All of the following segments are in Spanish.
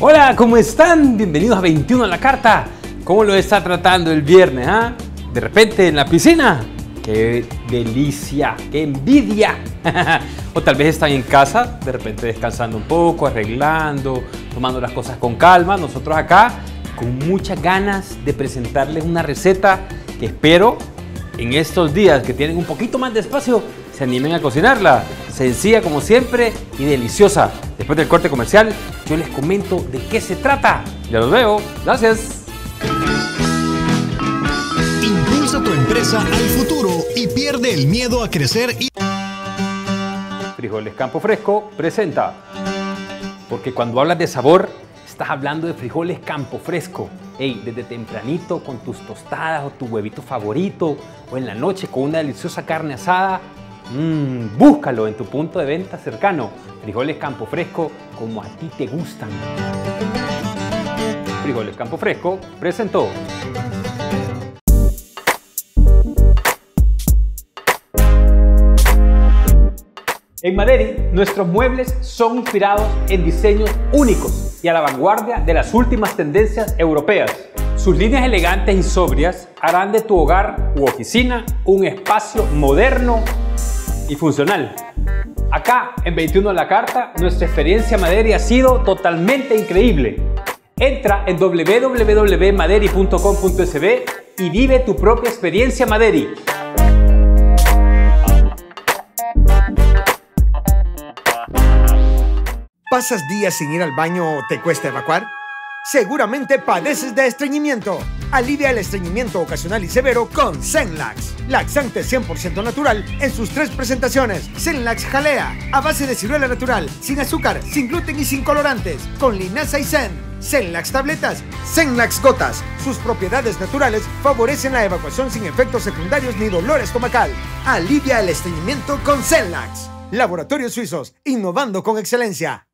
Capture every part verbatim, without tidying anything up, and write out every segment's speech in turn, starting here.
Hola, ¿cómo están? Bienvenidos a veintiuno a la carta. ¿Cómo lo está tratando el viernes? ¿Ah? De repente en la piscina. ¡Qué delicia! ¡Qué envidia! O tal vez están en casa, de repente descansando un poco, arreglando, tomando las cosas con calma. Nosotros acá con muchas ganas de presentarles una receta que espero en estos días que tienen un poquito más de espacio se animen a cocinarla. Sencilla como siempre y deliciosa. Después del corte comercial yo les comento de qué se trata. Ya los veo. Gracias. Impulsa tu empresa al futuro y pierde el miedo a crecer y... Frijoles Campo Fresco presenta. Porque cuando hablas de sabor, estás hablando de frijoles Campo Fresco. Hey, desde tempranito con tus tostadas o tu huevito favorito o en la noche con una deliciosa carne asada. Mmm, búscalo en tu punto de venta cercano. Frijoles Campo Fresco como a ti te gustan. Frijoles Campo Fresco presentó. En Maderi, nuestros muebles son inspirados en diseños únicos y a la vanguardia de las últimas tendencias europeas. Sus líneas elegantes y sobrias harán de tu hogar u oficina un espacio moderno y funcional. Acá, en veintiuno a la carta, nuestra experiencia Maderi ha sido totalmente increíble. Entra en w w w punto maderi punto com punto s b y vive tu propia experiencia Maderi. ¿Pasas días sin ir al baño o te cuesta evacuar? Seguramente padeces de estreñimiento. Alivia el estreñimiento ocasional y severo con Zenlax. Laxante cien por ciento natural en sus tres presentaciones. Zenlax Jalea, a base de ciruela natural, sin azúcar, sin gluten y sin colorantes, con linaza y zen. Zenlax Tabletas, Zenlax Gotas. Sus propiedades naturales favorecen la evacuación sin efectos secundarios ni dolor estomacal. Alivia el estreñimiento con Zenlax. Laboratorios Suizos, innovando con excelencia.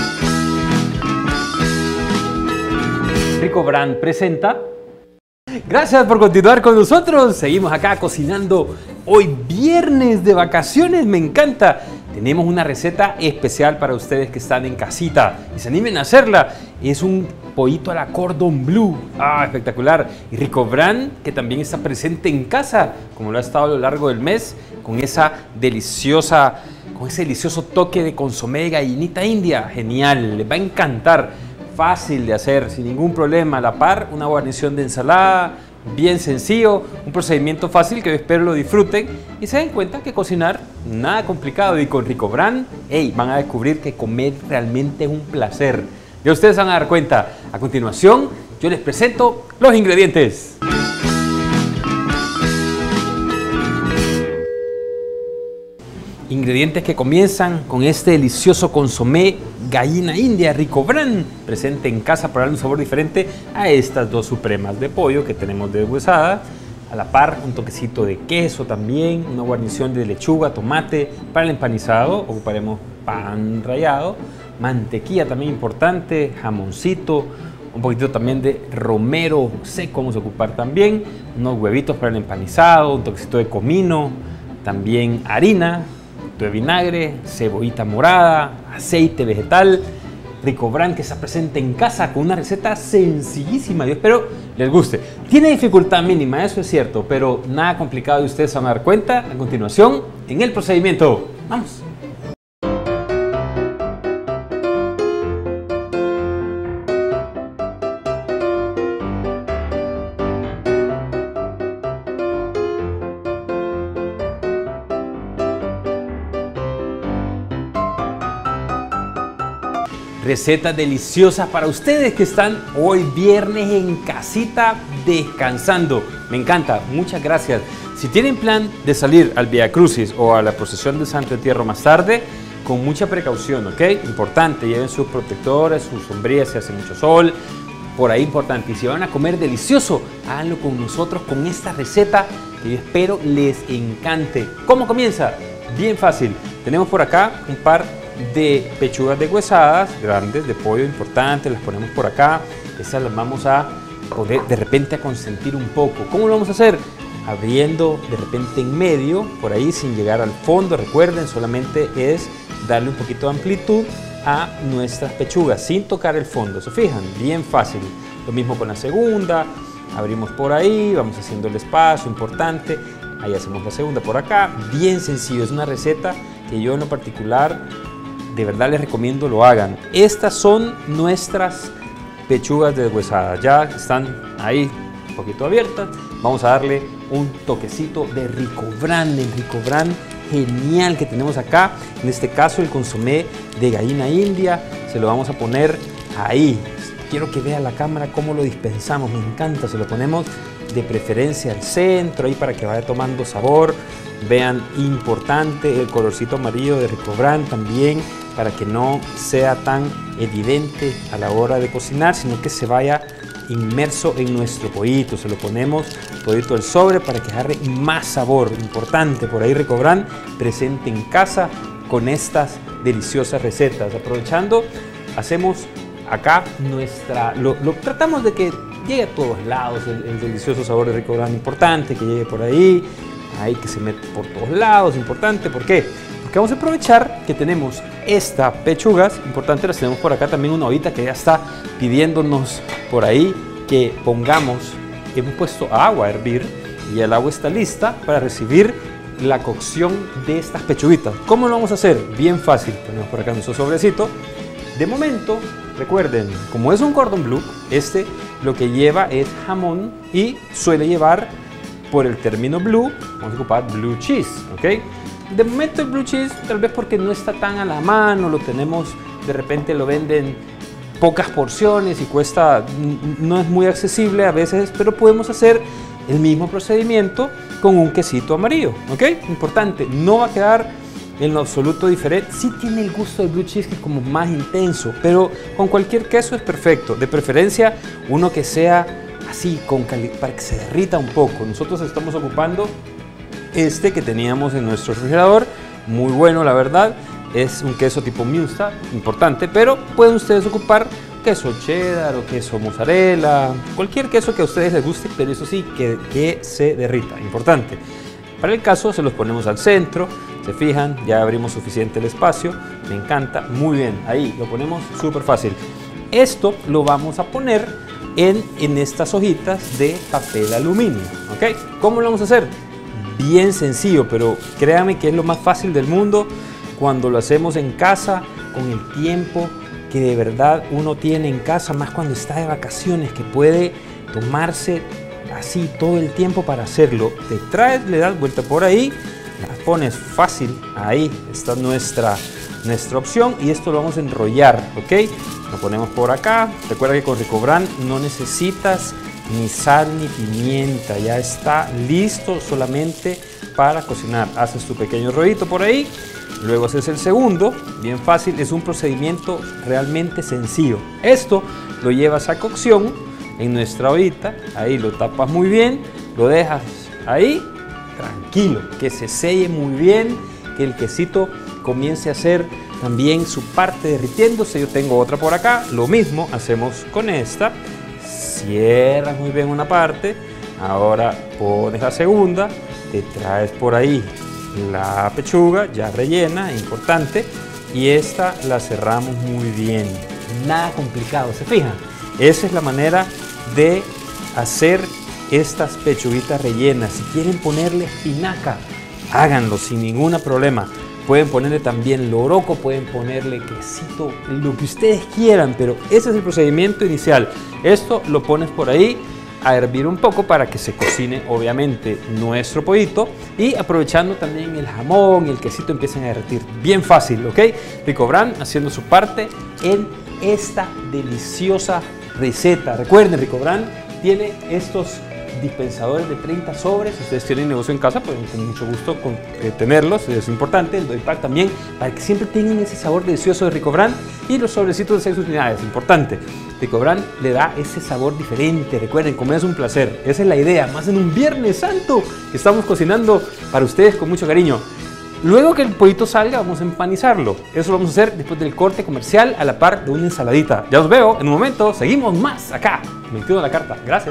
Rico Brand presenta. Gracias por continuar con nosotros. Seguimos acá cocinando hoy viernes de vacaciones. Me encanta. Tenemos una receta especial para ustedes que están en casita y se animen a hacerla. Es un pollito a la cordon bleu. Ah, espectacular. Y Rico Brand, que también está presente en casa, como lo ha estado a lo largo del mes, con esa deliciosa, con ese delicioso toque de consomé de gallinita india. Genial, les va a encantar. Fácil de hacer, sin ningún problema. A la par, una guarnición de ensalada, bien sencillo, un procedimiento fácil que yo espero lo disfruten y se den cuenta que cocinar nada complicado. Y con Rico Brand, hey, van a descubrir que comer realmente es un placer. Ya ustedes van a dar cuenta. A continuación, yo les presento los ingredientes. Ingredientes que comienzan con este delicioso consomé gallina india Rico Brand, presente en casa para darle un sabor diferente a estas dos supremas de pollo que tenemos deshuesada. A la par, un toquecito de queso también, una guarnición de lechuga, tomate. Para el empanizado ocuparemos pan rallado, mantequilla también importante, jamoncito, un poquito también de romero seco vamos a ocupar también, unos huevitos para el empanizado, un toquecito de comino, también harina, de vinagre, cebollita morada, aceite vegetal. Rico Brand, que está presente en casa con una receta sencillísima. Yo espero les guste. Tiene dificultad mínima, eso es cierto, pero nada complicado y ustedes se van a dar cuenta a continuación en el procedimiento. ¡Vamos! Recetas deliciosas para ustedes que están hoy viernes en casita descansando. Me encanta, muchas gracias. Si tienen plan de salir al Via Crucis o a la procesión de Santo Entierro más tarde, con mucha precaución, ¿ok? Importante, lleven sus protectores, sus sombrillas si hace mucho sol. Por ahí importante. Y si van a comer delicioso, háganlo con nosotros con esta receta que yo espero les encante. ¿Cómo comienza? Bien fácil. Tenemos por acá un par de pechugas deshuesadas grandes de pollo importantes, las ponemos por acá. Esas las vamos a poder de repente a consentir un poco. ¿Cómo lo vamos a hacer? Abriendo de repente en medio, por ahí sin llegar al fondo. Recuerden, solamente es darle un poquito de amplitud a nuestras pechugas sin tocar el fondo. ¿Se fijan? Bien fácil. Lo mismo con la segunda. Abrimos por ahí, vamos haciendo el espacio importante. Ahí hacemos la segunda por acá. Bien sencillo. Es una receta que yo en lo particular de verdad les recomiendo lo hagan. Estas son nuestras pechugas deshuesadas. Ya están ahí un poquito abiertas. Vamos a darle un toquecito de Ricobran, el Ricobran genial que tenemos acá. En este caso el consomé de gallina india. Se lo vamos a poner ahí. Quiero que vea la cámara cómo lo dispensamos. Me encanta. Se lo ponemos de preferencia al centro ahí para que vaya tomando sabor. Vean, importante el colorcito amarillo de Ricobran también, para que no sea tan evidente a la hora de cocinar, sino que se vaya inmerso en nuestro pollito. Se lo ponemos todito el sobre para que agarre más sabor. Importante, por ahí Ricobran presente en casa con estas deliciosas recetas. Aprovechando, hacemos acá nuestra, lo, lo tratamos de que llegue a todos lados el, el delicioso sabor de Ricobran. Importante que llegue por ahí, ahí que se mete por todos lados. Importante, ¿por qué? Porque vamos a aprovechar que tenemos estas pechugas, importante, las tenemos por acá también una ollita que ya está pidiéndonos por ahí que pongamos. Hemos puesto agua a hervir y el agua está lista para recibir la cocción de estas pechuguitas. ¿Cómo lo vamos a hacer? Bien fácil. Ponemos por acá nuestro sobrecito. De momento, recuerden, como es un cordon bleu, este lo que lleva es jamón y suele llevar, por el término blue, vamos a ocupar blue cheese, ¿ok? De momento el blue cheese, tal vez porque no está tan a la mano, lo tenemos, de repente lo venden pocas porciones y cuesta, no es muy accesible a veces, pero podemos hacer el mismo procedimiento con un quesito amarillo, ¿ok? Importante, no va a quedar en lo absoluto diferente. Sí tiene el gusto del blue cheese, que es como más intenso, pero con cualquier queso es perfecto. De preferencia uno que sea así, con para que se derrita un poco. Nosotros estamos ocupando este que teníamos en nuestro refrigerador, muy bueno la verdad. Es un queso tipo Münster, importante, pero pueden ustedes ocupar queso cheddar o queso mozzarella, cualquier queso que a ustedes les guste, pero eso sí, que, que se derrita, importante. Para el caso se los ponemos al centro, se fijan, ya abrimos suficiente el espacio, me encanta, muy bien, ahí lo ponemos súper fácil. Esto lo vamos a poner en, en estas hojitas de papel aluminio, ¿ok? ¿Cómo lo vamos a hacer? Bien sencillo, pero créanme que es lo más fácil del mundo cuando lo hacemos en casa, con el tiempo que de verdad uno tiene en casa, más cuando está de vacaciones, que puede tomarse así todo el tiempo para hacerlo. Te traes, le das vuelta por ahí, la pones fácil, ahí está nuestra, nuestra opción, y esto lo vamos a enrollar, ¿ok? Lo ponemos por acá. Recuerda que con Ricobran no necesitas ni sal ni pimienta, ya está listo solamente para cocinar. Haces tu pequeño rollito por ahí, luego haces el segundo, bien fácil, es un procedimiento realmente sencillo. Esto lo llevas a cocción en nuestra ollita, ahí lo tapas muy bien, lo dejas ahí tranquilo, que se selle muy bien, que el quesito comience a hacer también su parte derritiéndose. Yo tengo otra por acá, lo mismo hacemos con esta. Cierras muy bien una parte, ahora pones la segunda, te traes por ahí la pechuga ya rellena, importante, y esta la cerramos muy bien. Nada complicado, ¿se fijan? Esa es la manera de hacer estas pechuguitas rellenas. Si quieren ponerle espinaca, háganlo sin ningún problema. Pueden ponerle también loroco, pueden ponerle quesito, lo que ustedes quieran, pero ese es el procedimiento inicial. Esto lo pones por ahí a hervir un poco para que se cocine obviamente nuestro pollito, y aprovechando también el jamón y el quesito empiecen a derretir. Bien fácil, ¿ok? Ricobran haciendo su parte en esta deliciosa receta. Recuerden, Ricobran tiene estos dispensadores de treinta sobres. Si ustedes tienen negocio en casa, pueden con mucho gusto con, eh, tenerlos, es importante. El doy pack también, para que siempre tengan ese sabor delicioso de Ricobran, y los sobrecitos de seis unidades, importante. Ricobran le da ese sabor diferente. Recuerden, comer es un placer, esa es la idea, más en un Viernes Santo que estamos cocinando para ustedes con mucho cariño. Luego que el pollito salga, vamos a empanizarlo. Eso lo vamos a hacer después del corte comercial, a la par de una ensaladita. Ya os veo en un momento, seguimos más acá, veintiuno a la carta. Gracias.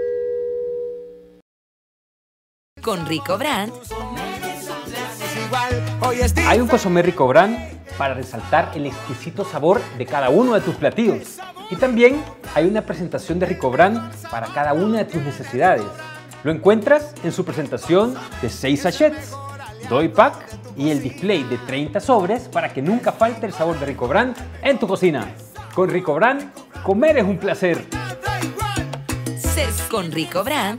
Con Ricobran Hay un consomé Rico Brand para resaltar el exquisito sabor de cada uno de tus platillos. Y también hay una presentación de Rico Brand para cada una de tus necesidades. Lo encuentras en su presentación de seis sachets, doy pack y el display de treinta sobres para que nunca falte el sabor de Rico Brand en tu cocina. Con Rico Brand, comer es un placer. Con Rico Brand.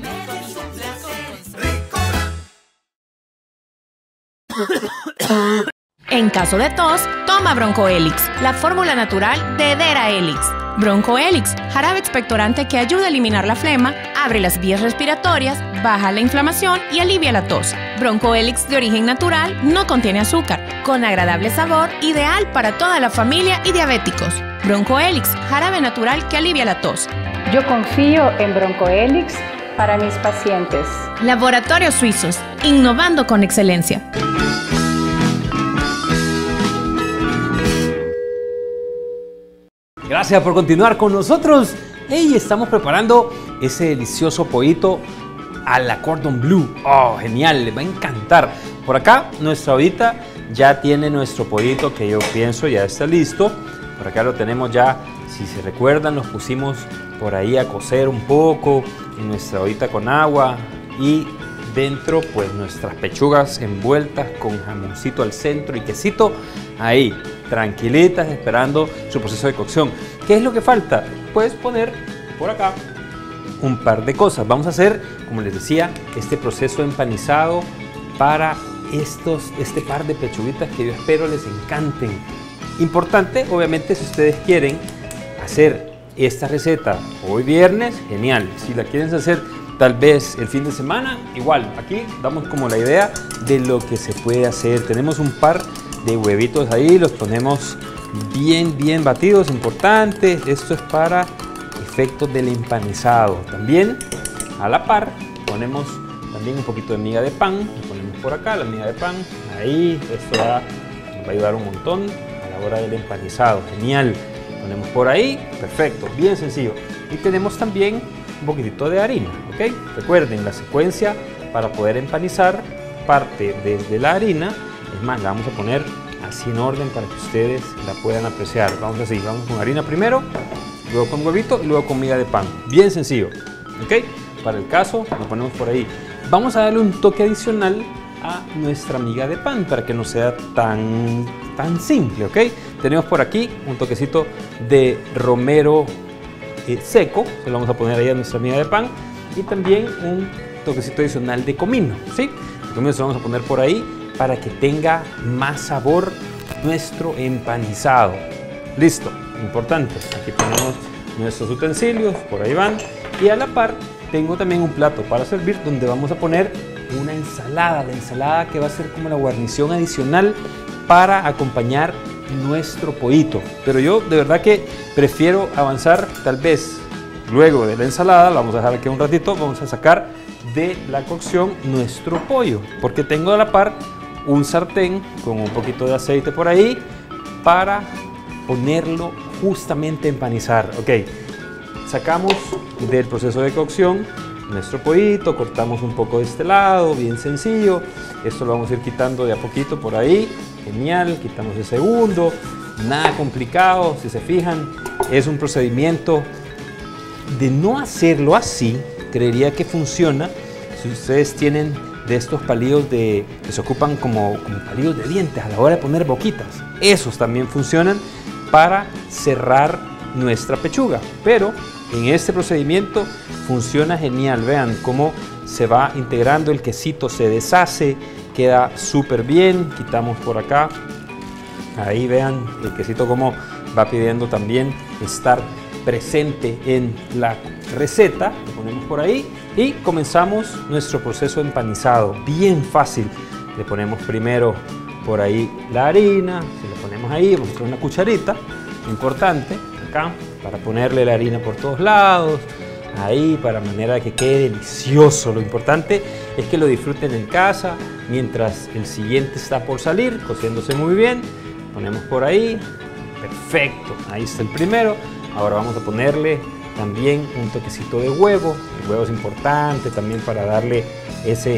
En caso de tos, toma Broncoelix, la fórmula natural de Dera-Elix. Broncoelix, jarabe expectorante que ayuda a eliminar la flema, abre las vías respiratorias, baja la inflamación y alivia la tos. Broncoelix de origen natural no contiene azúcar, con agradable sabor, ideal para toda la familia y diabéticos. Broncoelix, jarabe natural que alivia la tos. Yo confío en Broncoelix para mis pacientes. Laboratorios Suizos, innovando con excelencia. Gracias por continuar con nosotros. Hey, estamos preparando ese delicioso pollito a la cordon bleu. Oh, genial, les va a encantar. Por acá, nuestra ollita ya tiene nuestro pollito que yo pienso ya está listo. Por acá lo tenemos ya, si se recuerdan, nos pusimos por ahí a cocer un poco en nuestra ollita con agua y dentro pues nuestras pechugas envueltas con jamoncito al centro y quesito ahí, tranquilitas, esperando su proceso de cocción. ¿Qué es lo que falta? Puedes poner por acá un par de cosas. Vamos a hacer, como les decía, este proceso empanizado para estos, este par de pechuguitas que yo espero les encanten. Importante, obviamente, si ustedes quieren hacer esta receta hoy viernes, genial. Si la quieren hacer tal vez el fin de semana, igual. Aquí damos como la idea de lo que se puede hacer. Tenemos un par de huevitos ahí, los ponemos bien, bien batidos, importante. Esto es para efectos del empanizado. También a la par ponemos también un poquito de miga de pan. Lo ponemos por acá, la miga de pan. Ahí, esto va, nos va a ayudar un montón a la hora del empanizado. Genial. Ponemos por ahí, perfecto, bien sencillo. Y tenemos también un poquitito de harina, ¿ok? Recuerden, la secuencia para poder empanizar parte desde la harina. Es más, la vamos a poner así en orden para que ustedes la puedan apreciar. Vamos así, vamos con harina primero, luego con huevito y luego con miga de pan. Bien sencillo, ¿ok? Para el caso, lo ponemos por ahí. Vamos a darle un toque adicional a nuestra miga de pan para que no sea tan, tan simple, ¿ok? Tenemos por aquí un toquecito de romero eh, seco, se lo vamos a poner ahí a nuestra miga de pan, y también un toquecito adicional de comino, ¿sí? El comino se lo vamos a poner por ahí para que tenga más sabor nuestro empanizado. Listo, importante, aquí ponemos nuestros utensilios, por ahí van, y a la par tengo también un plato para servir donde vamos a poner una ensalada, la ensalada que va a ser como la guarnición adicional para acompañar nuestro pollito. Pero yo de verdad que prefiero avanzar tal vez luego de la ensalada, la vamos a dejar aquí un ratito, vamos a sacar de la cocción nuestro pollo, porque tengo a la par un sartén con un poquito de aceite por ahí para ponerlo justamente a empanizar. Ok, sacamos del proceso de cocción nuestro pollito, cortamos un poco de este lado, bien sencillo. Esto lo vamos a ir quitando de a poquito por ahí, genial, quitamos el segundo, nada complicado, si se fijan, es un procedimiento de no hacerlo así, creería que funciona si ustedes tienen de estos palillos de, que se ocupan como, como palillos de dientes a la hora de poner boquitas. Esos también funcionan para cerrar nuestra pechuga, pero en este procedimiento funciona genial. Vean cómo se va integrando, el quesito se deshace, queda súper bien. Quitamos por acá, ahí vean el quesito como va pidiendo también estar presente en la receta. Lo ponemos por ahí y comenzamos nuestro proceso empanizado, bien fácil. Le ponemos primero por ahí la harina, si le ponemos ahí, vamos a poner una cucharita, importante, acá, para ponerle la harina por todos lados, ahí, para manera que quede delicioso. Lo importante es que lo disfruten en casa, mientras el siguiente está por salir, cociéndose muy bien. Ponemos por ahí, perfecto, ahí está el primero. Ahora vamos a ponerle también un toquecito de huevo. El huevo es importante también para darle ese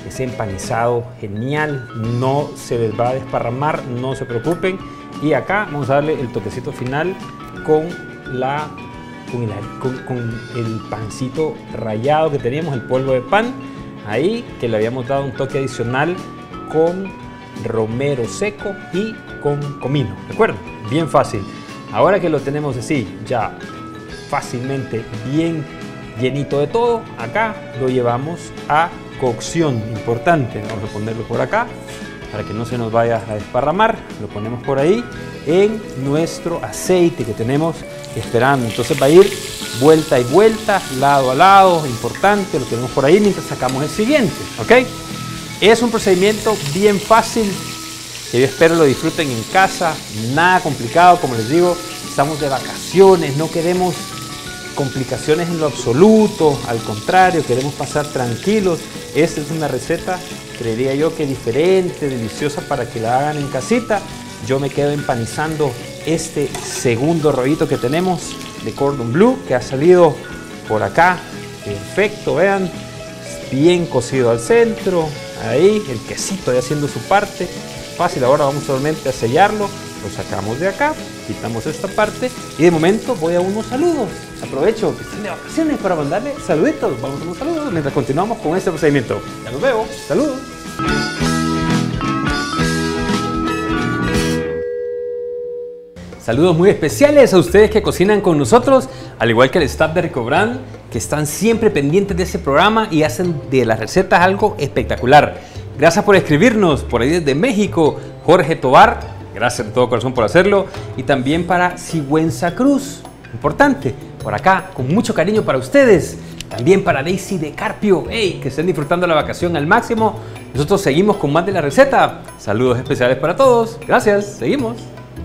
ese empanizado genial, no se les va a desparramar, no se preocupen. Y acá vamos a darle el toquecito final con, la, con, el, con, con el pancito rallado que teníamos, el polvo de pan, ahí que le habíamos dado un toque adicional con romero seco y con comino, ¿recuerdan? Bien fácil. Ahora que lo tenemos así, ya fácilmente bien llenito de todo, acá lo llevamos a cocción. Importante, vamos a ponerlo por acá para que no se nos vaya a desparramar. Lo ponemos por ahí en nuestro aceite que tenemos esperando. Entonces va a ir vuelta y vuelta, lado a lado, importante, lo tenemos por ahí mientras sacamos el siguiente, ¿ok? Es un procedimiento bien fácil que yo espero lo disfruten en casa, nada complicado, como les digo, estamos de vacaciones, no queremos complicaciones en lo absoluto, al contrario, queremos pasar tranquilos. Esta es una receta, creería yo que diferente, deliciosa para que la hagan en casita. Yo me quedo empanizando este segundo rollito que tenemos de cordon bleu que ha salido por acá, perfecto, vean, bien cocido al centro, ahí el quesito ya haciendo su parte, fácil. Ahora vamos solamente a sellarlo, lo sacamos de acá, quitamos esta parte y de momento voy a unos saludos. Aprovecho que están de vacaciones para mandarle saluditos. Vamos a unos saludos mientras continuamos con este procedimiento. Ya los veo. Saludos. Saludos muy especiales a ustedes que cocinan con nosotros, al igual que el staff de Ricobrand, que están siempre pendientes de este programa y hacen de las recetas algo espectacular. Gracias por escribirnos por ahí desde México, Jorge Tobar, gracias de todo corazón por hacerlo, y también para Sigüenza Cruz, importante, por acá, con mucho cariño para ustedes. También para Daisy de Carpio, hey, que estén disfrutando la vacación al máximo. Nosotros seguimos con más de la receta. Saludos especiales para todos. Gracias, seguimos.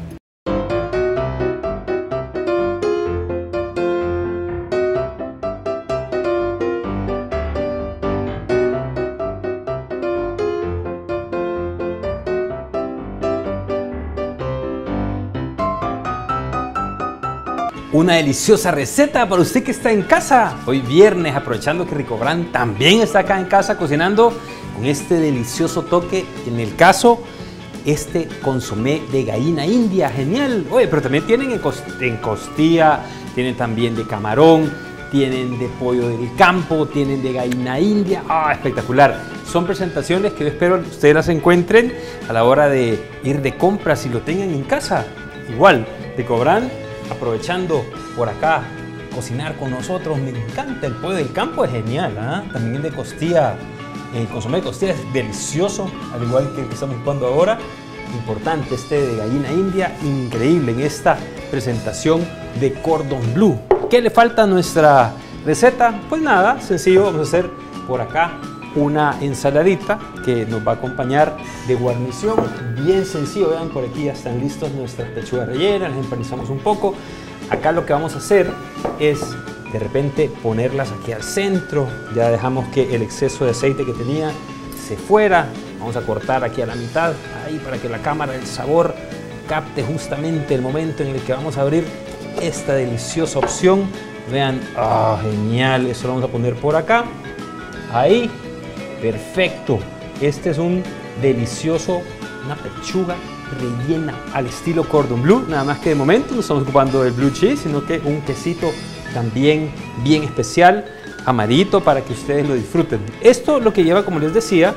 Una deliciosa receta para usted que está en casa. Hoy viernes, aprovechando que Ricobrand también está acá en casa cocinando con este delicioso toque. En el caso, este consomé de gallina india, genial. Oye, pero también tienen en costilla, tienen también de camarón, tienen de pollo del campo, tienen de gallina india. ¡Ah, espectacular! Son presentaciones que yo espero ustedes las encuentren a la hora de ir de compras y lo tengan en casa. Igual, Ricobrand, aprovechando por acá, cocinar con nosotros. Me encanta el pollo del campo, es genial, ¿eh? También el de costilla, el consomé de costilla es delicioso, al igual que el que estamos ocupando ahora. Importante este de gallina india, increíble en esta presentación de cordon bleu. ¿Qué le falta a nuestra receta? Pues nada, sencillo, vamos a hacer por acá una ensaladita que nos va a acompañar de guarnición, bien sencillo. Vean, por aquí ya están listos nuestras pechugas rellenas, las empanizamos un poco. Acá lo que vamos a hacer es de repente ponerlas aquí al centro. Ya dejamos que el exceso de aceite que tenía se fuera. Vamos a cortar aquí a la mitad, ahí para que la cámara del sabor capte justamente el momento en el que vamos a abrir esta deliciosa opción. Vean, ah, genial, eso lo vamos a poner por acá, ahí. Perfecto, este es un delicioso, una pechuga rellena al estilo cordon bleu, nada más que de momento no estamos ocupando el blue cheese, sino que un quesito también bien especial, amarito, para que ustedes lo disfruten. Esto lo que lleva, como les decía,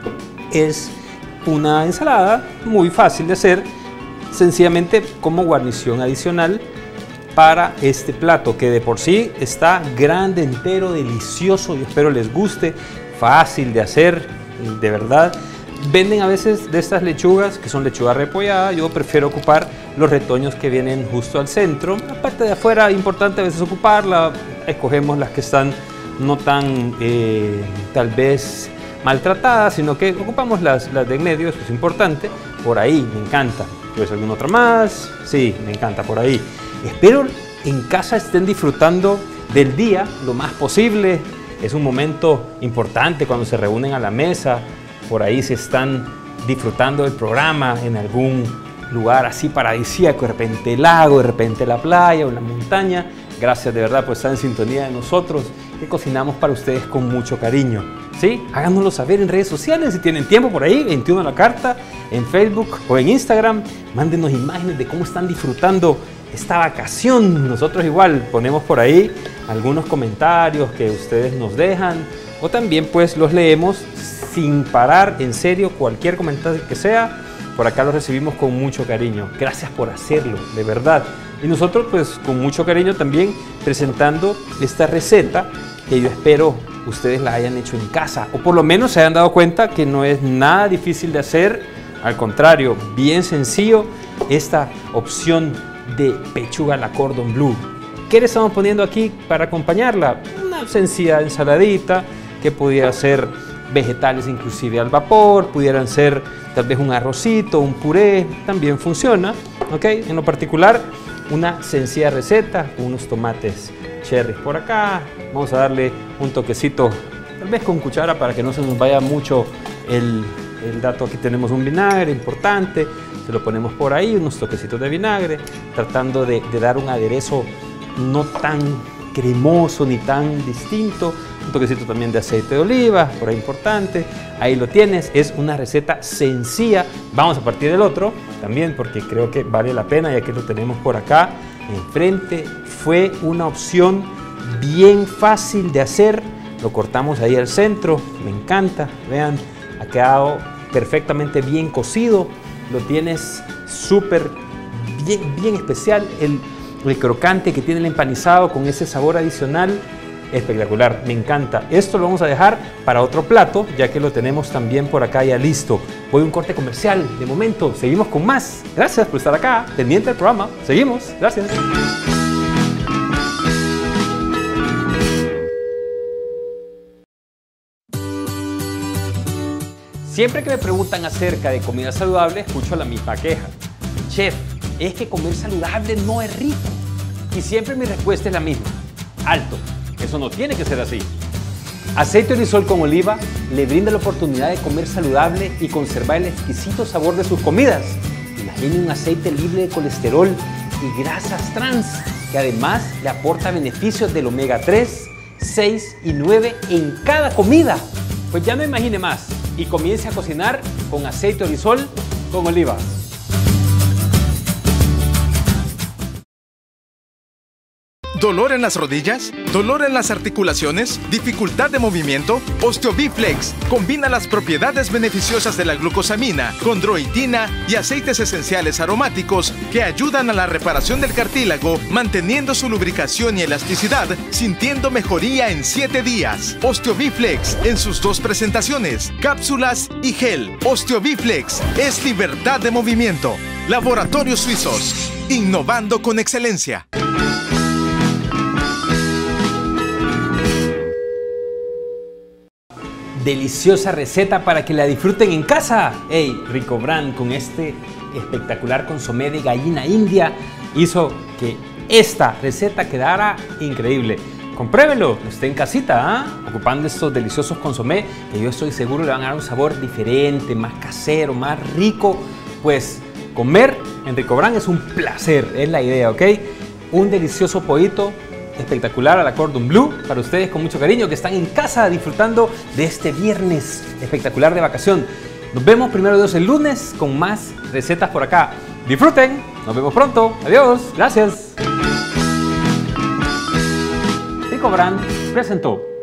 es una ensalada muy fácil de hacer, sencillamente como guarnición adicional para este plato, que de por sí está grande, entero, delicioso. Yo espero les guste. Fácil de hacer, de verdad. Venden a veces de estas lechugas que son lechuga repollada. Yo prefiero ocupar los retoños que vienen justo al centro. La parte de afuera, importante a veces ocuparla. Escogemos las que están no tan eh, tal vez maltratadas, sino que ocupamos las, las de en medio. Esto es importante. Por ahí me encanta. ¿Quieres alguna otra más? Sí, me encanta por ahí. Espero en casa estén disfrutando del día lo más posible. Es un momento importante cuando se reúnen a la mesa, por ahí se están disfrutando del programa en algún lugar así paradisíaco, de repente el lago, de repente la playa o la montaña. Gracias de verdad por estar en sintonía de nosotros, que cocinamos para ustedes con mucho cariño. ¿sí? Háganoslo saber en redes sociales si tienen tiempo por ahí, veintiuno la carta, en Facebook o en Instagram. Mándenos imágenes de cómo están disfrutando esta vacación. Nosotros igual ponemos por ahí algunos comentarios que ustedes nos dejan o también pues los leemos sin parar, en serio, cualquier comentario que sea, por acá lo recibimos con mucho cariño. Gracias por hacerlo, de verdad. Y nosotros pues con mucho cariño también presentando esta receta que yo espero ustedes la hayan hecho en casa o por lo menos se hayan dado cuenta que no es nada difícil de hacer, al contrario, bien sencillo esta opción de pechuga a la cordon bleu. ¿Qué le estamos poniendo aquí para acompañarla? Una sencilla ensaladita que pudiera ser vegetales inclusive al vapor, pudieran ser tal vez un arrocito, un puré, también funciona, ¿ok? En lo particular, una sencilla receta, unos tomates cherries por acá, vamos a darle un toquecito, tal vez con cuchara para que no se nos vaya mucho el, el dato. Aquí tenemos un vinagre importante, se lo ponemos por ahí, unos toquecitos de vinagre, tratando de, de dar un aderezo no tan cremoso ni tan distinto. Un toquecito también de aceite de oliva, por ahí importante. Ahí lo tienes, es una receta sencilla. Vamos a partir del otro también porque creo que vale la pena, ya que lo tenemos por acá enfrente. Fue una opción bien fácil de hacer. Lo cortamos ahí al centro, me encanta. Vean, ha quedado perfectamente bien cocido. Lo tienes súper bien, bien especial. El, el crocante que tiene el empanizado con ese sabor adicional. Espectacular, me encanta. Esto lo vamos a dejar para otro plato, ya que lo tenemos también por acá ya listo. Voy a un corte comercial de momento, seguimos con más. Gracias por estar acá, pendiente del programa. Seguimos, gracias. Siempre que me preguntan acerca de comida saludable, escucho la misma queja. Chef, es que comer saludable no es rico. Y siempre mi respuesta es la misma. Alto. Eso no tiene que ser así. Aceite Orisol con oliva le brinda la oportunidad de comer saludable y conservar el exquisito sabor de sus comidas. Imagine un aceite libre de colesterol y grasas trans, que además le aporta beneficios del omega tres, seis y nueve en cada comida. Pues ya no imagine más y comience a cocinar con aceite Orisol con oliva. ¿Dolor en las rodillas? ¿Dolor en las articulaciones? ¿Dificultad de movimiento? OsteoBiflex combina las propiedades beneficiosas de la glucosamina, condroitina y aceites esenciales aromáticos que ayudan a la reparación del cartílago, manteniendo su lubricación y elasticidad, sintiendo mejoría en siete días. OsteoBiflex en sus dos presentaciones, cápsulas y gel. OsteoBiflex es libertad de movimiento. Laboratorios Suizos, innovando con excelencia. Deliciosa receta para que la disfruten en casa. Hey, Rico Brand con este espectacular consomé de gallina india hizo que esta receta quedara increíble. Compruébelo, esté en casita, ¿eh? Ocupando estos deliciosos consomé que yo estoy seguro le van a dar un sabor diferente, más casero, más rico. Pues comer en Rico Brand es un placer, es la idea, ¿ok? Un delicioso pollito espectacular a la cordon bleu para ustedes con mucho cariño que están en casa disfrutando de este viernes espectacular de vacación. Nos vemos primero Dios el lunes con más recetas por acá. Disfruten, nos vemos pronto. Adiós, gracias. Rico Brand presentó.